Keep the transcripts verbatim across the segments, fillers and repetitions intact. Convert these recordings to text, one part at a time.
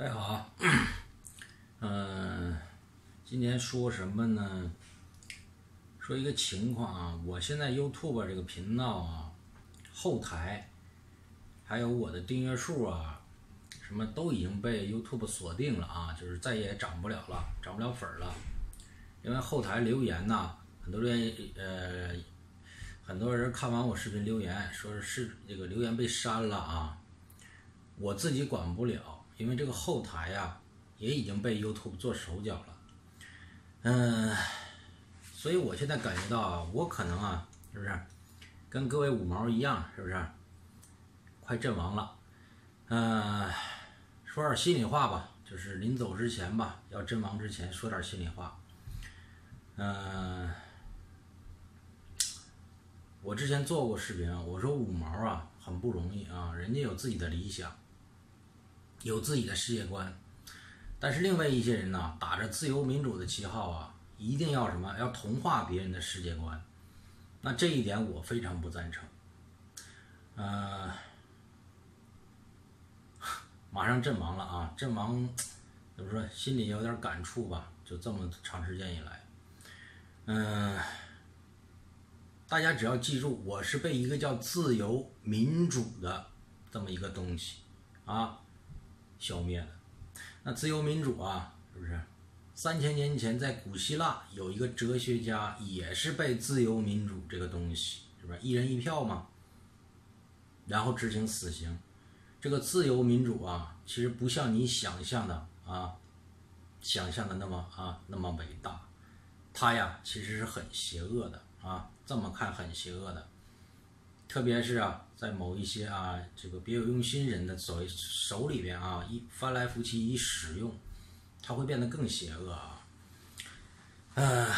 大家好，嗯、呃，今天说什么呢？说一个情况啊，我现在 YouTube 这个频道啊，后台还有我的订阅数啊，什么都已经被 YouTube 锁定了啊，就是再也涨不了了，涨不了粉了。因为后台留言呐，很多人呃，很多人看完我视频留言，说是这个留言被删了啊，我自己管不了，因为这个后台呀、啊、也已经被 YouTube 做手脚了，嗯、呃，所以我现在感觉到啊，我可能啊，是不是跟各位五毛一样，是不是快阵亡了？嗯、呃，说点心里话吧，就是临走之前吧，要阵亡之前说点心里话。嗯、呃，我之前做过视频啊，我说五毛啊很不容易啊，人家有自己的理想，有自己的世界观，但是另外一些人呢，打着自由民主的旗号啊，一定要什么，要同化别人的世界观，那这一点我非常不赞成。呃，马上阵亡了啊，阵亡怎么说，心里有点感触吧，就这么长时间以来，嗯、呃。大家只要记住，我是被一个叫自由民主的这么一个东西啊消灭的。那自由民主啊，是不是？三千年前在古希腊有一个哲学家也是被自由民主这个东西，是不是一人一票嘛？然后执行死刑。这个自由民主啊，其实不像你想象的啊，想象的那么啊那么伟大，它呀其实是很邪恶的啊。这么看很邪恶的，特别是啊，在某一些啊这个别有用心人的手手里边啊，一翻来覆去一使用，它会变得更邪恶啊。呃，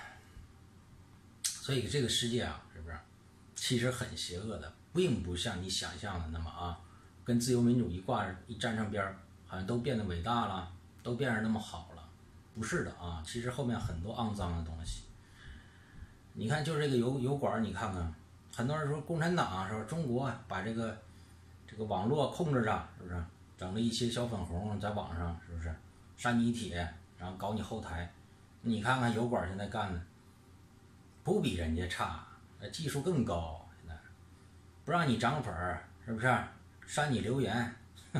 所以这个世界啊，是不是其实很邪恶的，并不像你想象的那么啊，跟自由民主一挂一沾上边儿，好像都变得伟大了，都变得那么好了，不是的啊，其实后面很多肮脏的东西。你看，就这个油油管，你看看，很多人说共产党啊，说中国把这个这个网络控制着，是不是？整了一些小粉红在网上，是不是？删你帖，然后搞你后台。你看看油管现在干的，不比人家差，技术更高。现在不让你涨粉，是不是？删你留言，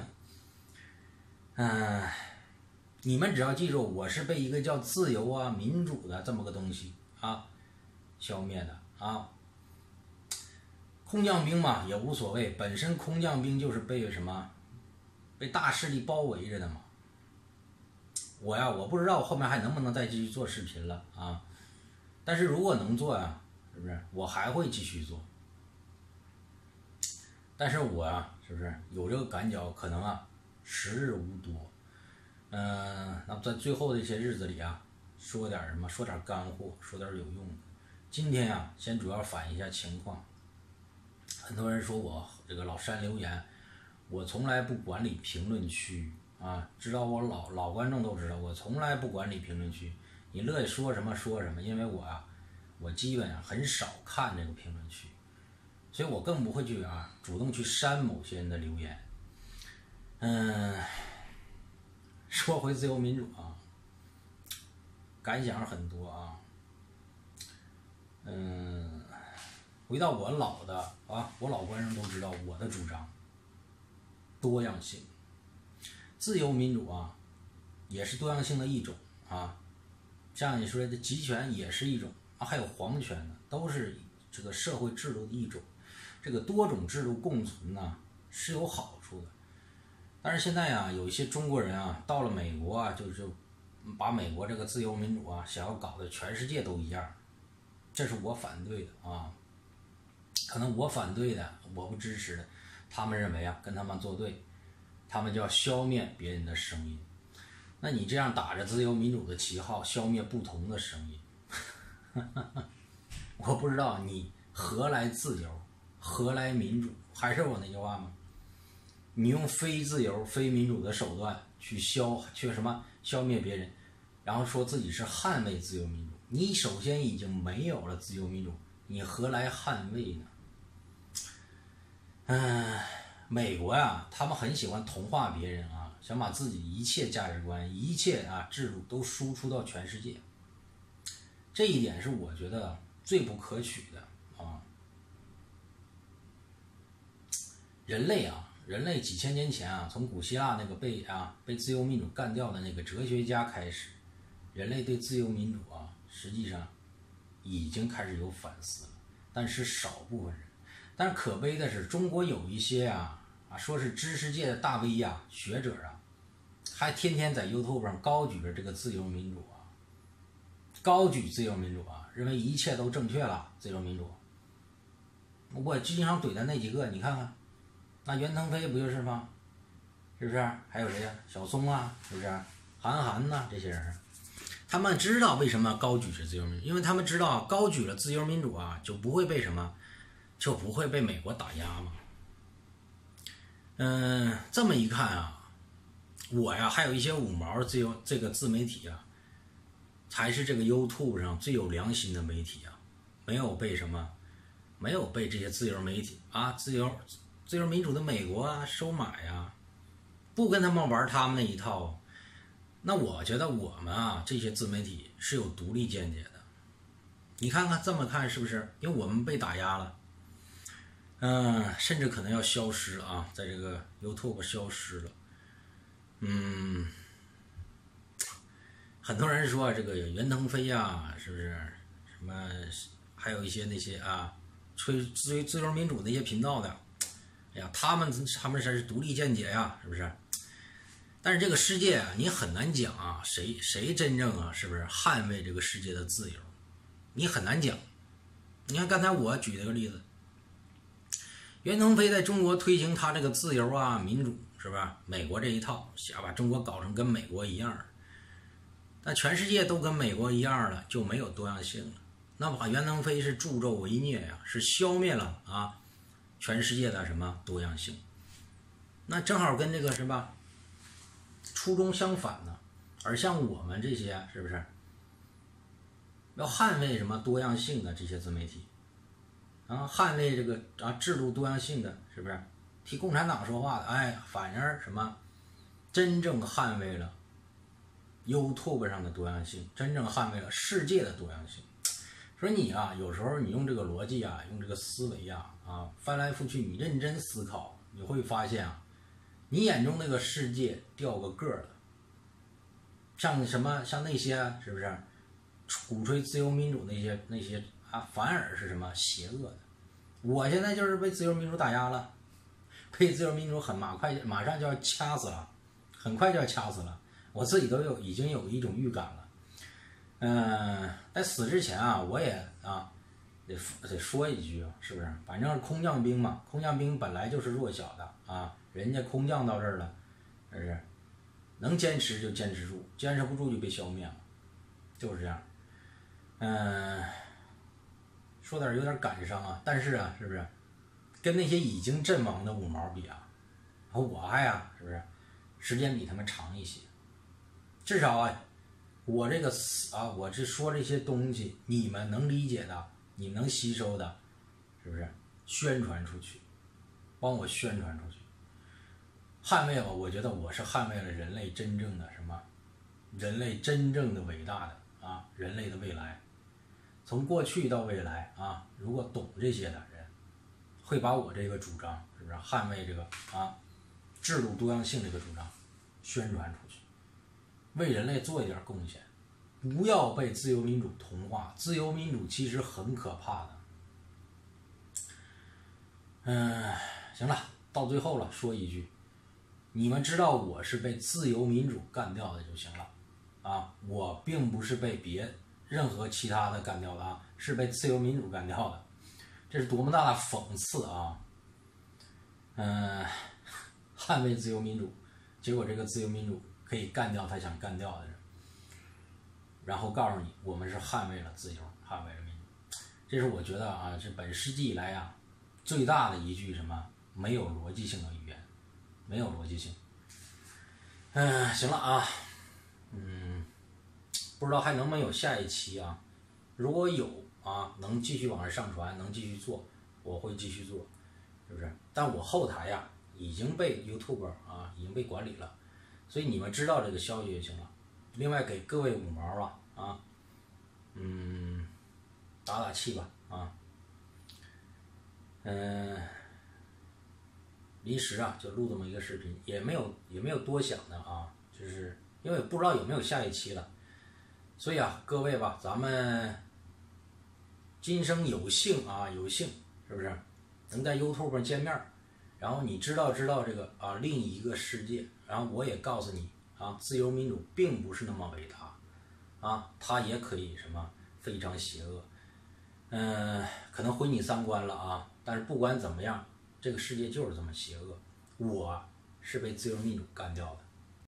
嗯、呃，你们只要记住，我是被一个叫自由啊、民主的这么个东西啊消灭的啊，空降兵嘛也无所谓，本身空降兵就是被什么，被大势力包围着的嘛。我呀，我不知道后面还能不能再继续做视频了啊，但是如果能做呀，是不是我还会继续做？但是我呀，是不是有这个感觉，可能啊时日无多，嗯、呃，那么在最后的一些日子里啊，说点什么，说点干货，说点有用的。今天啊，先主要反映一下情况。很多人说我这个老删留言，我从来不管理评论区啊，知道我老老观众都知道，我从来不管理评论区，你乐意说什么说什么，因为我啊，我基本上很少看这个评论区，所以我更不会去啊主动去删某些人的留言。嗯，说回自由民主啊，感想很多啊。嗯，回到我老的啊，我老观众都知道我的主张，多样性，自由民主啊，也是多样性的一种啊。像你说的集权也是一种啊，还有皇权呢，都是这个社会制度的一种。这个多种制度共存呢是有好处的，但是现在啊，有一些中国人啊，到了美国啊，就就把美国这个自由民主啊，想要搞得全世界都一样。这是我反对的啊，可能我反对的，我不支持的，他们认为啊，跟他们作对，他们就要消灭别人的声音。那你这样打着自由民主的旗号，消灭不同的声音，我不知道你何来自由，何来民主？还是我那句话吗？你用非自由、非民主的手段去消去什么消灭别人，然后说自己是捍卫自由民主。你首先已经没有了自由民主，你何来捍卫呢？嗯，美国呀，他们很喜欢同化别人啊， 想把自己一切价值观、一切啊制度都输出到全世界，这一点是我觉得最不可取的啊。人类啊，人类几千年前啊，从古希腊那个被啊被自由民主干掉的那个哲学家开始，人类对自由民主啊，实际上已经开始有反思了，但是少部分人。但是可悲的是，中国有一些啊啊说是知识界的大 V 啊学者啊，还天天在 YouTube 上高举着这个自由民主啊，高举自由民主啊，认为一切都正确了，自由民主。我经常怼的那几个，你看看。那袁腾飞不就是吗？是不是？还有谁呀、啊？小松啊，是不是？韩寒呐、啊，这些人，他们知道为什么高举着自由民主，因为他们知道高举了自由民主啊，就不会被什么，就不会被美国打压嘛。嗯，这么一看啊，我呀，还有一些五毛自由这个自媒体啊，才是这个 YouTube 上最有良心的媒体啊，没有被什么，没有被这些自由媒体啊，自由。自由民主的美国啊收买啊，不跟他们玩他们那一套。那我觉得我们啊这些自媒体是有独立见解的。你看看这么看是不是？因为我们被打压了，嗯、呃，甚至可能要消失了啊，在这个 YouTube 消失了。嗯，很多人说这个袁腾飞啊，是不是什么？还有一些那些啊吹自自由民主那些频道的。哎呀，他们他们才是独立见解呀，是不是？但是这个世界啊，你很难讲啊，谁谁真正啊，是不是捍卫这个世界的自由？你很难讲。你看刚才我举了个例子，袁腾飞在中国推行他这个自由啊、民主，是吧？美国这一套，想把中国搞成跟美国一样，那全世界都跟美国一样了，就没有多样性了。那么袁腾飞是助纣为虐呀，是消灭了啊。全世界的什么多样性，那正好跟这个是吧初衷相反呢。而像我们这些是不是要捍卫什么多样性的这些自媒体啊，捍卫这个啊制度多样性的，是不是替共产党说话的？哎，反而什么真正捍卫了 YouTube 上的多样性，真正捍卫了世界的多样性。说你啊，有时候你用这个逻辑啊，用这个思维啊，啊，翻来覆去，你认真思考，你会发现啊，你眼中那个世界掉个个了。像什么，像那些是不是鼓吹自由民主那些那些啊，反而是什么邪恶的。我现在就是被自由民主打压了，被自由民主很马快马上就要掐死了，很快就要掐死了，我自己都有已经有一种预感了。嗯，在死之前啊，我也啊得得说一句，是不是？反正空降兵嘛，空降兵本来就是弱小的啊，人家空降到这儿了，是不是？能坚持就坚持住，坚持不住就被消灭了，就是这样。嗯，说点有点感伤啊，但是啊，是不是？跟那些已经阵亡的五毛比啊，我还呀，是不是？时间比他们长一些，至少啊。我这个啊，我这说这些东西，你们能理解的，你们能吸收的，是不是？宣传出去，帮我宣传出去，捍卫了。我觉得我是捍卫了人类真正的什么？人类真正的伟大的啊，人类的未来，从过去到未来啊，如果懂这些的人，会把我这个主张，是不是捍卫这个啊制度多样性这个主张宣传出去？为人类做一点贡献，不要被自由民主同化。自由民主其实很可怕的。嗯，行了，到最后了，说一句，你们知道我是被自由民主干掉的就行了啊，我并不是被别任何其他的干掉的啊，是被自由民主干掉的，这是多么大的讽刺啊！嗯，捍卫自由民主，结果这个自由民主可以干掉他想干掉的人，然后告诉你我们是捍卫了自由，捍卫了民主。这是我觉得啊，是本世纪以来啊最大的一句什么没有逻辑性的语言，没有逻辑性。嗯，行了啊，嗯，不知道还能不能有下一期啊？如果有啊，能继续往上上传，能继续做，我会继续做，是不是？但我后台呀、啊、已经被 YouTuber 啊已经被管理了。 所以你们知道这个消息就行了。另外给各位五毛啊啊，嗯，打打气吧啊，嗯，临时啊就录这么一个视频，也没有也没有多想的啊，就是因为不知道有没有下一期了，所以啊各位吧，咱们今生有幸啊有幸是不是能在 YouTube 上见面，然后你知道知道这个啊另一个世界，然后我也告诉你啊，自由民主并不是那么伟大啊，它也可以什么非常邪恶，嗯、呃，可能毁你三观了啊，但是不管怎么样，这个世界就是这么邪恶，我是被自由民主干掉的。